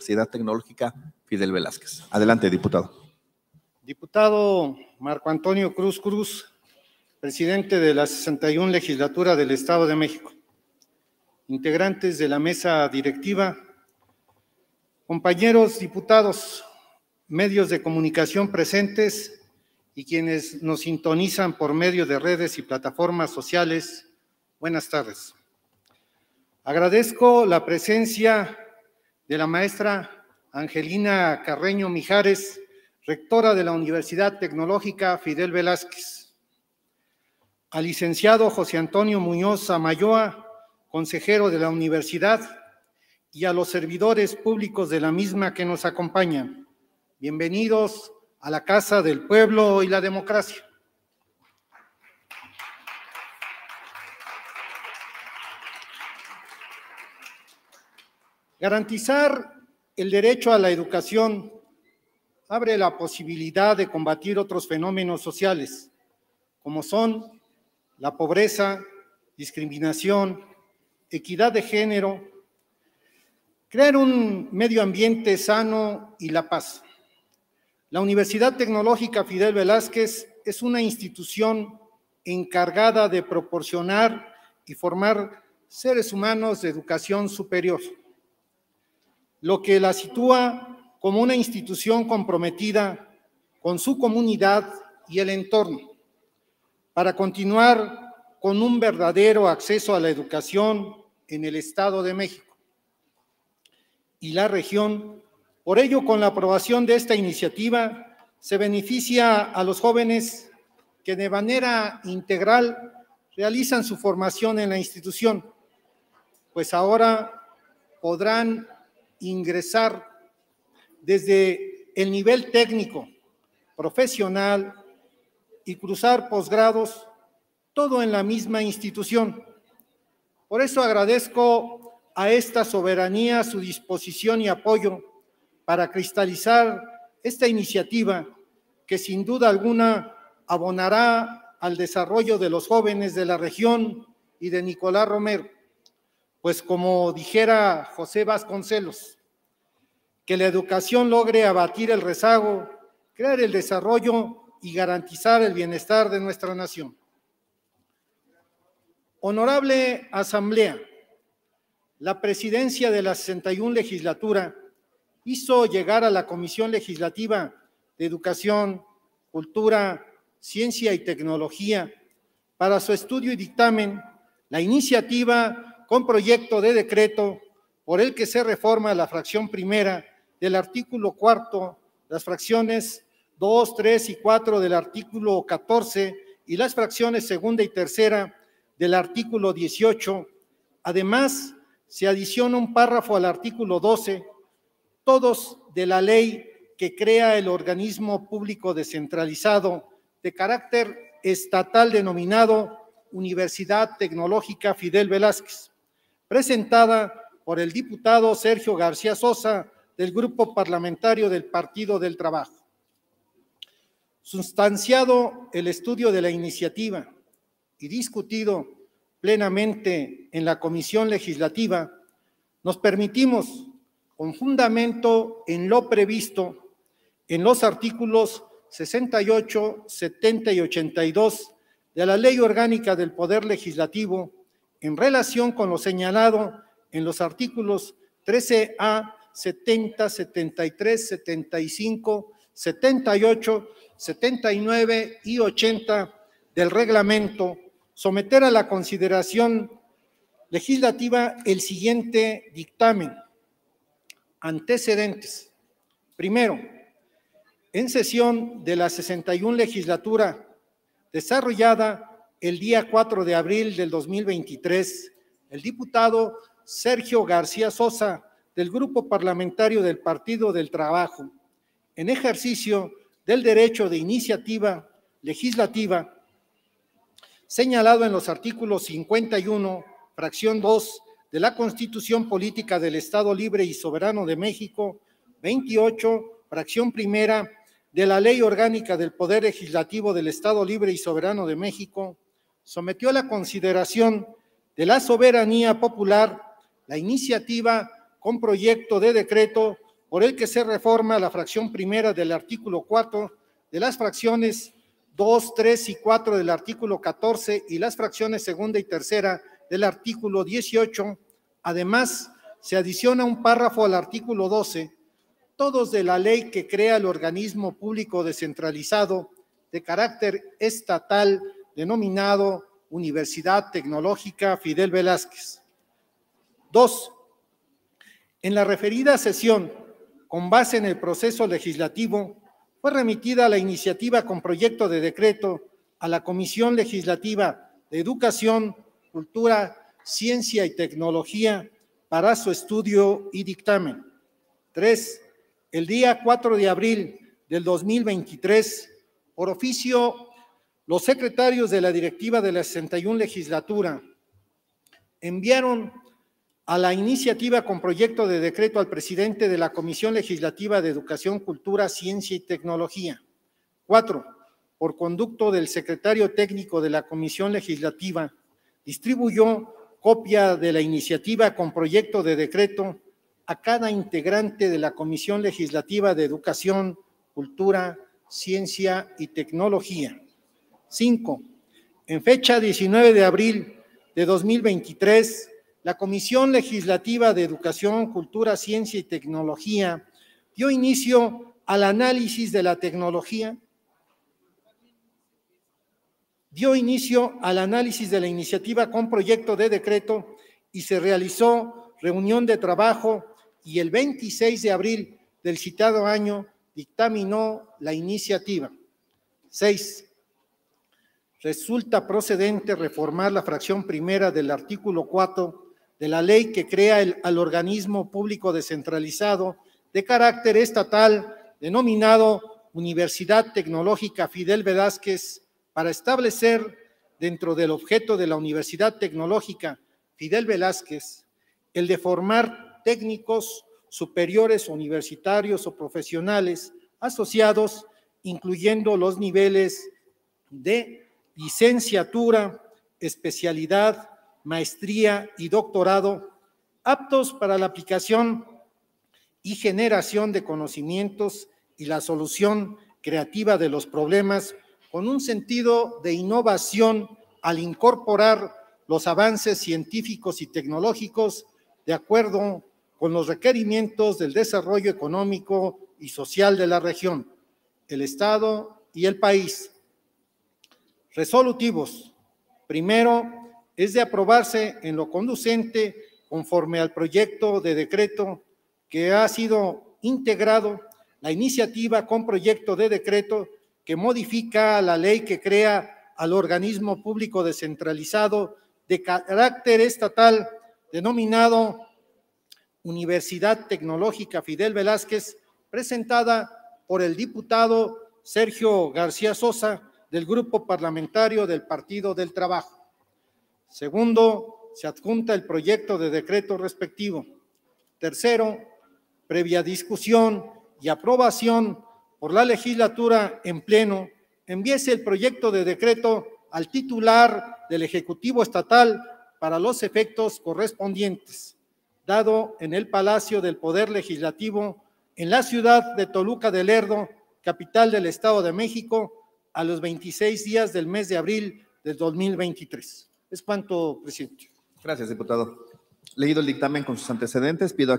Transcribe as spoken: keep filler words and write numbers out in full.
Universidad Tecnológica Fidel Velázquez. Adelante, diputado. Diputado Marco Antonio Cruz Cruz, presidente de la sesenta y una Legislatura del Estado de México, integrantes de la mesa directiva, compañeros diputados, medios de comunicación presentes y quienes nos sintonizan por medio de redes y plataformas sociales, buenas tardes. Agradezco la presencia de la maestra Angelina Carreño Mijares, rectora de la Universidad Tecnológica Fidel Velázquez, al licenciado José Antonio Muñoz Amayoa, consejero de la universidad, y a los servidores públicos de la misma que nos acompañan. Bienvenidos a la Casa del Pueblo y la Democracia. Garantizar el derecho a la educación abre la posibilidad de combatir otros fenómenos sociales, como son la pobreza, discriminación, equidad de género, crear un medio ambiente sano y la paz. La Universidad Tecnológica Fidel Velázquez es una institución encargada de proporcionar y formar seres humanos de educación superior, lo que la sitúa como una institución comprometida con su comunidad y el entorno, para continuar con un verdadero acceso a la educación en el Estado de México y la región. Por ello, con la aprobación de esta iniciativa, se beneficia a los jóvenes que de manera integral realizan su formación en la institución, pues ahora podrán ingresar desde el nivel técnico, profesional y cruzar posgrados, todo en la misma institución. Por eso agradezco a esta soberanía su disposición y apoyo para cristalizar esta iniciativa que sin duda alguna abonará al desarrollo de los jóvenes de la región y de Nicolás Romero, pues como dijera José Vasconcelos, que la educación logre abatir el rezago, crear el desarrollo y garantizar el bienestar de nuestra nación. Honorable Asamblea, la presidencia de la sesenta y una Legislatura hizo llegar a la Comisión Legislativa de Educación, Cultura, Ciencia y Tecnología para su estudio y dictamen la iniciativa con proyecto de decreto por el que se reforma la fracción primera del artículo cuarto, las fracciones dos, tres y cuatro del artículo catorce y las fracciones segunda y tercera del artículo dieciocho. Además, se adiciona un párrafo al artículo doce, todos de la ley que crea el organismo público descentralizado de carácter estatal denominado Universidad Tecnológica Fidel Velázquez, presentada por el diputado Sergio García Sosa del Grupo Parlamentario del Partido del Trabajo. Sustanciado el estudio de la iniciativa y discutido plenamente en la Comisión Legislativa, nos permitimos, con fundamento en lo previsto en los artículos sesenta y ocho, setenta y ochenta y dos de la Ley Orgánica del Poder Legislativo, en relación con lo señalado en los artículos trece A, setenta, setenta y tres, setenta y cinco, setenta y ocho, setenta y nueve y ochenta del reglamento, someter a la consideración legislativa el siguiente dictamen. Antecedentes. Primero, en sesión de la sesenta y una Legislatura, desarrollada el día cuatro de abril del dos mil veintitrés, el diputado Sergio García Sosa, del Grupo Parlamentario del Partido del Trabajo, en ejercicio del derecho de iniciativa legislativa, señalado en los artículos cincuenta y uno, fracción dos, de la Constitución Política del Estado Libre y Soberano de México, veintiocho, fracción primera, de la Ley Orgánica del Poder Legislativo del Estado Libre y Soberano de México, sometió a la consideración de la soberanía popular la iniciativa con proyecto de decreto por el que se reforma la fracción primera del artículo cuatro de las fracciones dos, tres y cuatro del artículo catorce y las fracciones segunda y tercera del artículo dieciocho. Además, se adiciona un párrafo al artículo doce, todos de la ley que crea el organismo público descentralizado de carácter estatal denominado Universidad Tecnológica Fidel Velázquez. Dos. En la referida sesión, con base en el proceso legislativo, fue remitida la iniciativa con proyecto de decreto a la Comisión Legislativa de Educación, Cultura, Ciencia y Tecnología para su estudio y dictamen. Tres. El día cuatro de abril del dos mil veintitrés, por oficio, los secretarios de la directiva de la sesenta y una legislatura enviaron a la iniciativa con proyecto de decreto al presidente de la Comisión Legislativa de Educación, Cultura, Ciencia y Tecnología. Cuatro, por conducto del secretario técnico de la Comisión Legislativa, distribuyó copia de la iniciativa con proyecto de decreto a cada integrante de la Comisión Legislativa de Educación, Cultura, Ciencia y Tecnología. Cinco, en fecha diecinueve de abril de dos mil veintitrés, la Comisión Legislativa de Educación, Cultura, Ciencia y Tecnología dio inicio al análisis de la tecnología, dio inicio al análisis de la iniciativa con proyecto de decreto y se realizó reunión de trabajo y el veintiséis de abril del citado año dictaminó la iniciativa. Seis. Resulta procedente reformar la fracción primera del artículo cuatro de la ley que crea el, al organismo público descentralizado de carácter estatal denominado Universidad Tecnológica Fidel Velázquez para establecer dentro del objeto de la Universidad Tecnológica Fidel Velázquez el de formar técnicos superiores universitarios o profesionales asociados, incluyendo los niveles de licenciatura, especialidad, maestría y doctorado, aptos para la aplicación y generación de conocimientos y la solución creativa de los problemas con un sentido de innovación al incorporar los avances científicos y tecnológicos de acuerdo con los requerimientos del desarrollo económico y social de la región, el Estado y el país. Resolutivos. Primero, es de aprobarse en lo conducente conforme al proyecto de decreto que ha sido integrado la iniciativa con proyecto de decreto que modifica la ley que crea al organismo público descentralizado de carácter estatal denominado Universidad Tecnológica Fidel Velázquez, presentada por el diputado Sergio García Sosa del Grupo Parlamentario del Partido del Trabajo. Segundo, se adjunta el proyecto de decreto respectivo. Tercero, previa discusión y aprobación por la legislatura en pleno, envíese el proyecto de decreto al titular del Ejecutivo Estatal para los efectos correspondientes, dado en el Palacio del Poder Legislativo en la ciudad de Toluca de Lerdo, capital del Estado de México, a los veintiséis días del mes de abril del dos mil veintitrés. Es cuanto, presidente. Gracias, diputado. Leído el dictamen con sus antecedentes, pido a